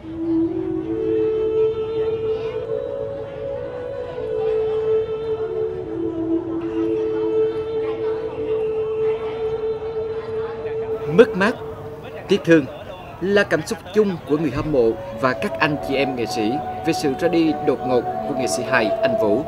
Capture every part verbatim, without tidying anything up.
Mất mát, tiếc thương là cảm xúc chung của người hâm mộ và các anh chị em nghệ sĩ về sự ra đi đột ngột của nghệ sĩ hài Anh Vũ.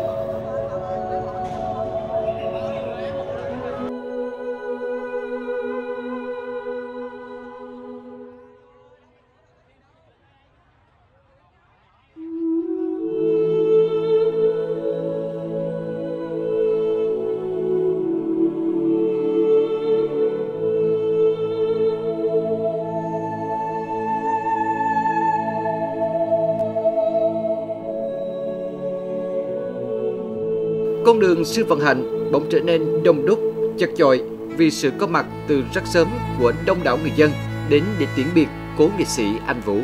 Con đường Sư Vạn Hạnh bỗng trở nên đông đúc, chật chội vì sự có mặt từ rất sớm của đông đảo người dân đến để tiễn biệt cố nghệ sĩ Anh Vũ.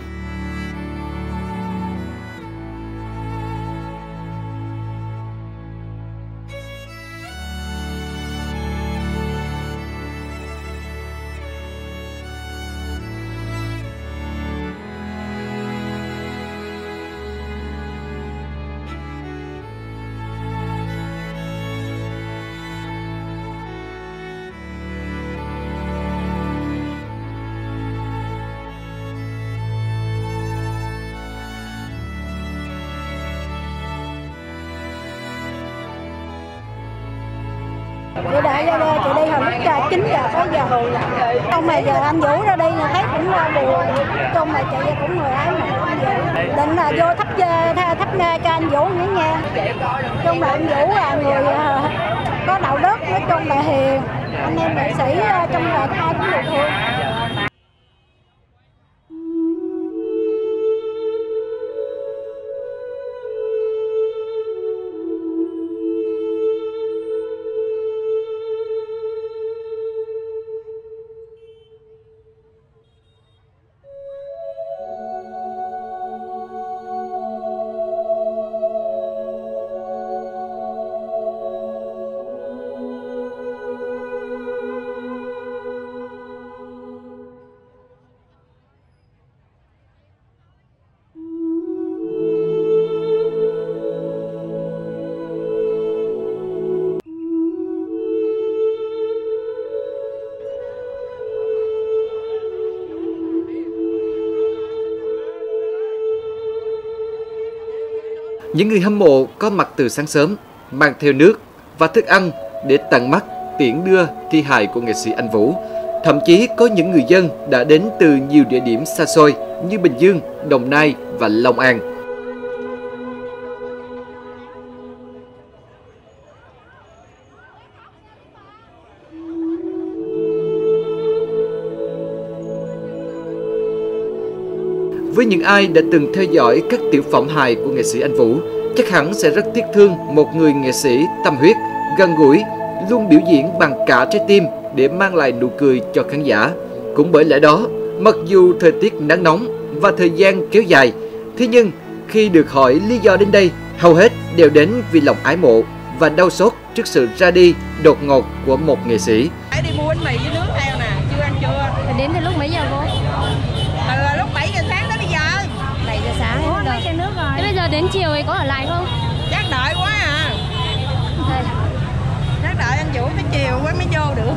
Chị đợi ra chị đi hồi lúc chín giờ tới giờ. Không mà giờ anh Vũ ra đi thấy cũng buồn. Trong mà chị cũng người ấy mà anh Vũ. Định là vô thắp thắp nghe cho anh Vũ nữa nha. Trong mà anh Vũ là người có đạo đức, nói chung là hiền. Anh em nghệ sĩ trong là ai cũng được thương. Những người hâm mộ có mặt từ sáng sớm, mang theo nước và thức ăn để tận mắt tiễn đưa thi hài của nghệ sĩ Anh Vũ. Thậm chí có những người dân đã đến từ nhiều địa điểm xa xôi như Bình Dương, Đồng Nai và Long An. Với những ai đã từng theo dõi các tiểu phẩm hài của nghệ sĩ Anh Vũ, chắc hẳn sẽ rất tiếc thương một người nghệ sĩ tâm huyết, gần gũi, luôn biểu diễn bằng cả trái tim để mang lại nụ cười cho khán giả. Cũng bởi lẽ đó, mặc dù thời tiết nắng nóng và thời gian kéo dài, thế nhưng khi được hỏi lý do đến đây, hầu hết đều đến vì lòng ái mộ và đau xót trước sự ra đi đột ngột của một nghệ sĩ. Hãy đi mua bánh mì với nước theo nè, chưa ăn chưa? Đến từ lúc mấy giờ cô? Từ lúc bảy giờ sáng tới bây giờ. bảy giờ sáng. Ủa, mấy chai nước rồi. Thế bây giờ đến chiều thì có ở lại không? Chắc đợi quá à. Đây. Chắc đợi anh Vũ tới chiều mới mới vô được.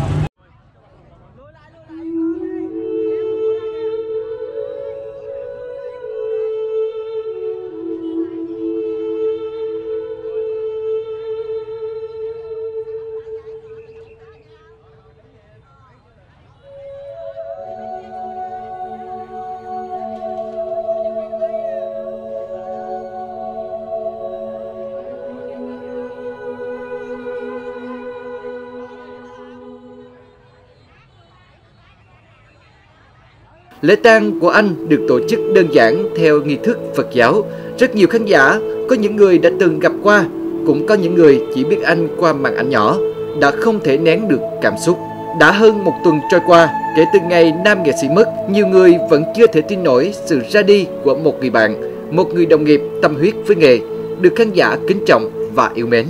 Lễ tang của anh được tổ chức đơn giản theo nghi thức Phật giáo. Rất nhiều khán giả, có những người đã từng gặp qua, cũng có những người chỉ biết anh qua màn ảnh nhỏ, đã không thể nén được cảm xúc. Đã hơn một tuần trôi qua kể từ ngày nam nghệ sĩ mất, nhiều người vẫn chưa thể tin nổi sự ra đi của một người bạn, một người đồng nghiệp tâm huyết với nghề, được khán giả kính trọng và yêu mến.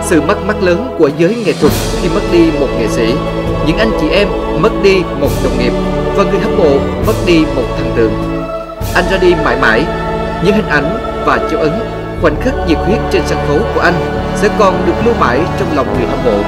sự mất mát lớn của giới nghệ thuật khi mất đi một nghệ sĩ, những anh chị em mất đi một đồng nghiệp và người hâm mộ mất đi một thần tượng. Anh ra đi mãi mãi, những hình ảnh và dấu ấn, khoảnh khắc nhiệt huyết trên sân khấu của anh sẽ còn được lưu mãi trong lòng người hâm mộ.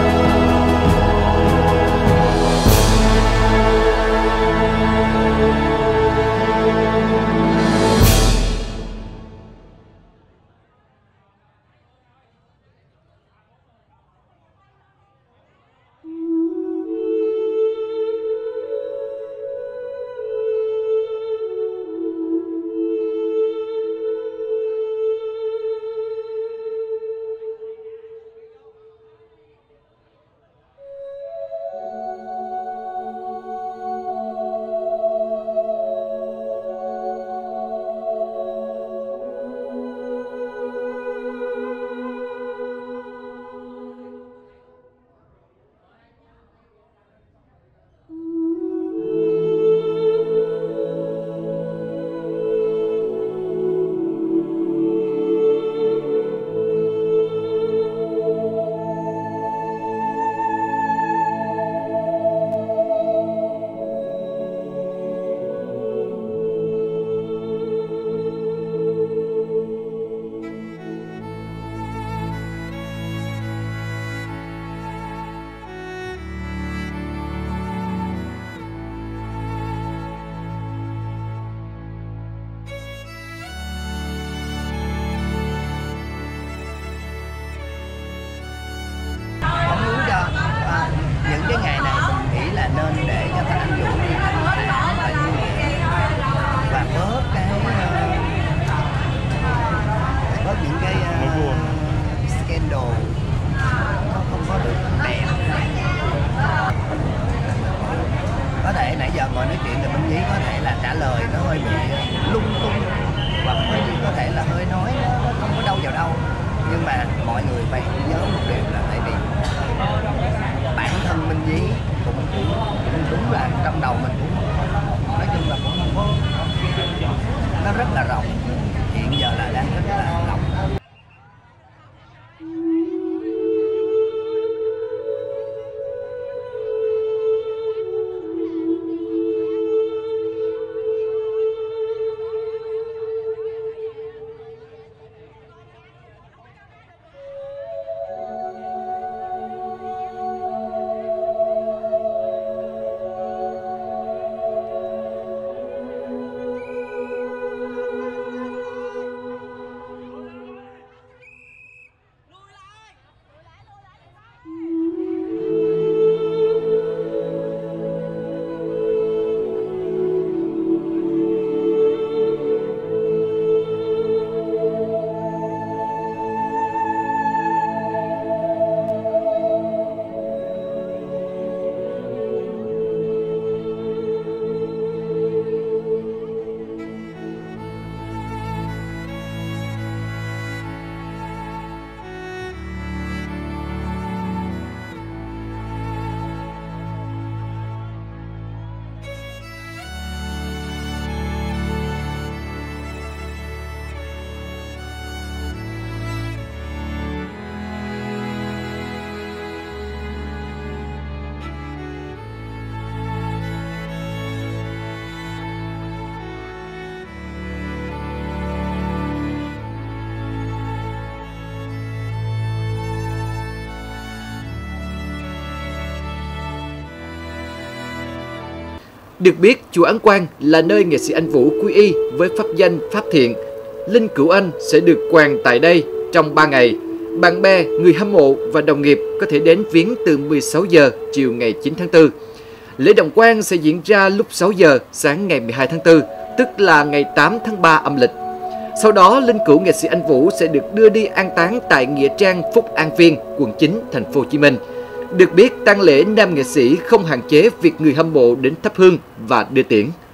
Cái ngày này mình nghĩ là nên để cho các anh Vũ đi thanh thản và vui vẻ và bớt cái bớt những cái uh, scandal nó không có được đẹp. Có thể nãy giờ ngồi nói chuyện thì Minh Nhí có thể là trả lời nó hơi bị lung tung hoặc có thể là hơi nói nó không có đâu vào đâu, nhưng mà mọi người phải nhớ một điều là tại vì bản thân Minh Nhí cũng, cũng, cũng đúng là trong đầu mình cũng nói chung là cũng không có, nó rất là rộng, hiện giờ là đang rất là rộng. Được biết, chùa Ấn Quang là nơi nghệ sĩ Anh Vũ quy y với pháp danh Pháp Thiện. Linh cữu anh sẽ được quàn tại đây trong ba ngày. Bạn bè, người hâm mộ và đồng nghiệp có thể đến viếng từ mười sáu giờ chiều ngày chín tháng tư. Lễ động quan sẽ diễn ra lúc sáu giờ sáng ngày mười hai tháng tư, tức là ngày tám tháng ba âm lịch. Sau đó, linh cữu nghệ sĩ Anh Vũ sẽ được đưa đi an táng tại nghĩa trang Phúc An Viên, quận chín, thành phố Hồ Chí Minh. Được biết, tang lễ nam nghệ sĩ không hạn chế việc người hâm mộ đến thắp hương và đưa tiễn.